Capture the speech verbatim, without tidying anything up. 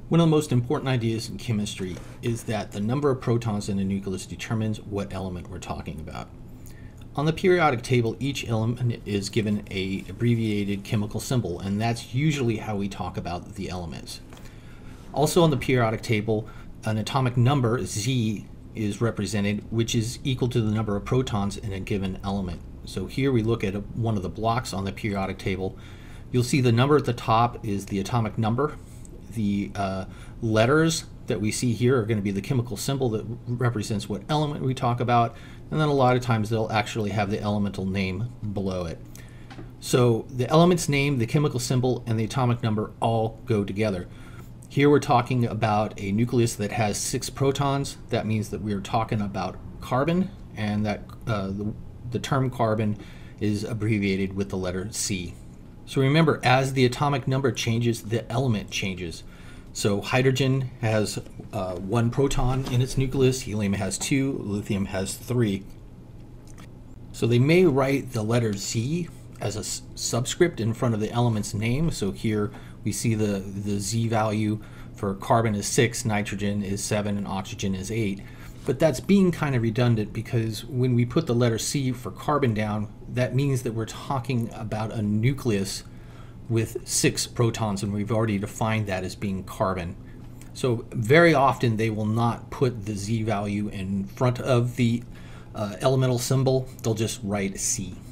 One of the most important ideas in chemistry is that the number of protons in a nucleus determines what element we're talking about. On the periodic table, each element is given an abbreviated chemical symbol, and that's usually how we talk about the elements. Also on the periodic table, an atomic number, Z, is represented, which is equal to the number of protons in a given element. So here we look at a, one of the blocks on the periodic table. You'll see the number at the top is the atomic number. The uh, letters that we see here are going to be the chemical symbol that represents what element we talk about, and then a lot of times they'll actually have the elemental name below it. So the element's name, the chemical symbol, and the atomic number all go together. Here we're talking about a nucleus that has six protons. That means that we're talking about carbon, and that uh, the, the term carbon is abbreviated with the letter C. So remember, as the atomic number changes, the element changes. So hydrogen has uh, one proton in its nucleus, helium has two, lithium has three. So they may write the letter Z as a subscript in front of the element's name. So here we see the, the Z value for carbon is six, nitrogen is seven, and oxygen is eight. But that's being kind of redundant, because when we put the letter C for carbon down, that means that we're talking about a nucleus with six protons, and we've already defined that as being carbon. So very often they will not put the Z value in front of the uh, elemental symbol. They'll just write C.